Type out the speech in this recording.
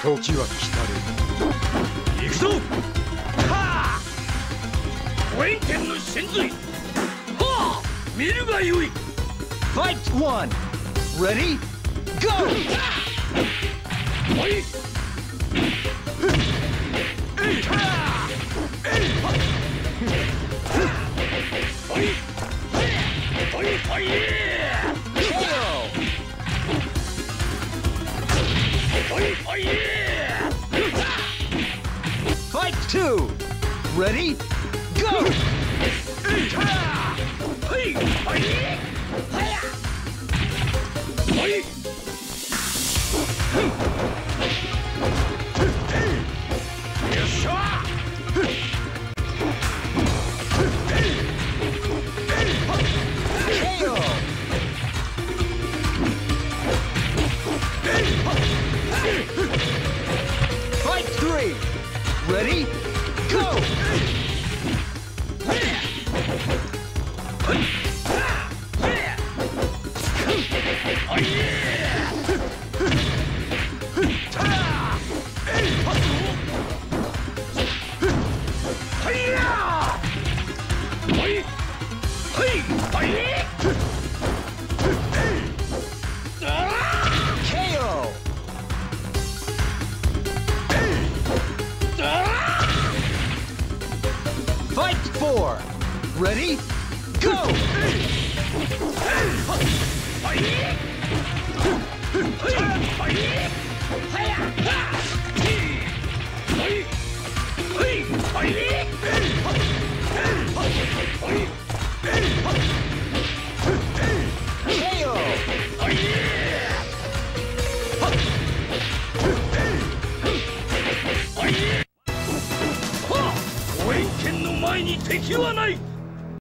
時は来たれ。行くぞ。はあ、五円剣の神髄。はあ、見るがよい。 Fight one. Ready? Go! おい。 Fight two. Ready? Go! Fight three. Ready? Go! KO! Fight four. Ready? Go! KO! はあ、五円剣の前に敵はない。